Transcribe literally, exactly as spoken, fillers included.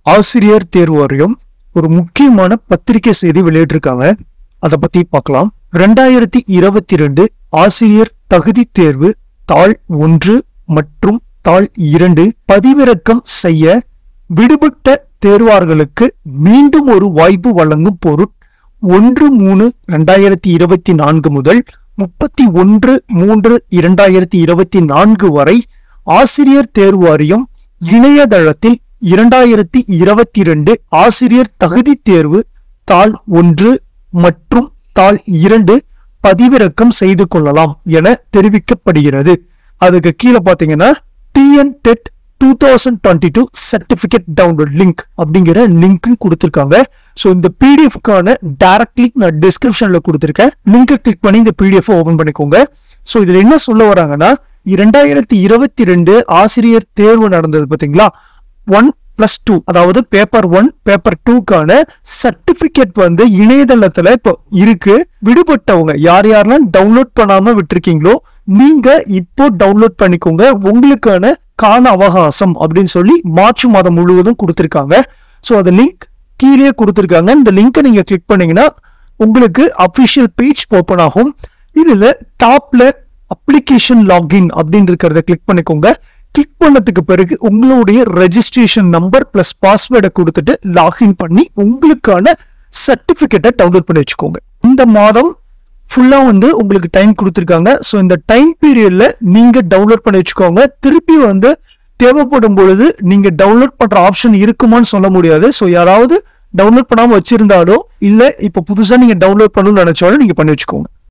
ஆசிரியர் தேர்வு வாரியம் ஒரு முக்கியமான பத்திரிகை செய்தி வெளியிட்டிருக்காங்க. அதை பத்தி பார்க்கலாம். ரெண்டாயிரத்தி இருபத்தி ரெண்டு ஆசிரியர் தகுதி தேர்வு தாள் ஒன்று மற்றும் தாள் இரண்டு பதிவிறக்கம் செய்ய விடுபட்ட தேர்வார்களுக்கு மீண்டும் ஒரு வாய்ப்பு வழங்கும் பொருட் ஒன்று மூணு ரெண்டாயிரத்தி இருபத்தி நான்கு முதல் முப்பத்தி ஒன்று மூன்று இரண்டாயிரத்தி இருபத்தி நான்கு வரை ஆசிரியர் தேர்வு வாரியம் இணையதளத்தில் இரண்டாயிரத்தி இருபத்தி ரெண்டு ஆசிரியர் தகுதி தேர்வு தாள் ஒன்று மற்றும் தாள் இரண்டு பதிவிறக்கம் செய்து கொள்ளலாம் என தெரிவிக்கப்படுகிறது. அதுக்கு கீழே பாத்தீங்கன்னா TN TET two thousand twenty two certificate download link அப்படிங்கிற லிங்க் கொடுத்திருக்காங்க. ஸோ இந்த பிடிஎஃப்கான டைரக்ட் லிங்க் நான் டிஸ்கிரிப்ஷன்ல கொடுத்திருக்கேன். லிங்கை கிளிக் பண்ணி இந்த பிடிஎஃப் ஓபன் பண்ணிக்கோங்க. ஸோ இதுல என்ன சொல்ல வராங்கன்னா, இரண்டாயிரத்தி இருபத்தி ரெண்டு ஆசிரியர் தேர்வு நடந்தது பாத்தீங்களா, ஒன் பிளஸ் டூ அதாவது பேப்பர் ஒன் பேப்பர் டூக்கான சர்டிபிகேட் வந்து இணையதளத்துல இப்போ இருக்கு. விடுபட்டவங்க யார் யாரெல்லாம் டவுன்லோட் பண்ணாம விட்டுருக்கீங்களோ நீங்க இப்போ டவுன்லோட் பண்ணிக்கோங்க. உங்களுக்கான கால அவகாசம் அப்படின்னு சொல்லி மார்ச் மாதம் முழுவதும் கொடுத்திருக்காங்க. ஸோ அந்த லிங்க் கீழே கொடுத்திருக்காங்க. இந்த லிங்கை நீங்க கிளிக் பண்ணீங்கன்னா உங்களுக்கு அபிஷியல் பேஜ் ஓபன் ஆகும். இதுல டாப்ல அப்ளிகேஷன் லாகின் அப்படின்னு இருக்கிறத கிளிக் பண்ணிக்கோங்க. கிளிக் பண்ணதுக்கு பிறகு உங்களுடைய ரெஜிஸ்ட்ரேஷன் நம்பர் பிளஸ் பாஸ்வேர்டை கொடுத்துட்டு லாகின் பண்ணி உங்களுக்கான சர்டிபிகேட்டை டவுன்லோட் பண்ணி வச்சுக்கோங்க. இந்த மாதம் ஃபுல்லா வந்து உங்களுக்கு டைம் கொடுத்துருக்காங்க. ஸோ இந்த டைம் பீரியட்ல நீங்க டவுன்லோட் பண்ணி வச்சுக்கோங்க. திருப்பி வந்து தேவைப்படும் பொழுது நீங்க டவுன்லோட் பண்ற ஆப்ஷன் இருக்குமான்னு சொல்ல முடியாது. ஸோ யாராவது டவுன்லோட் பண்ணாம வச்சிருந்தாலோ இல்ல இப்ப புதுசா நீங்க டவுன்லோட் பண்ணணும்னு நினைச்சாலும் நீங்க பண்ணி வச்சுக்கோங்க.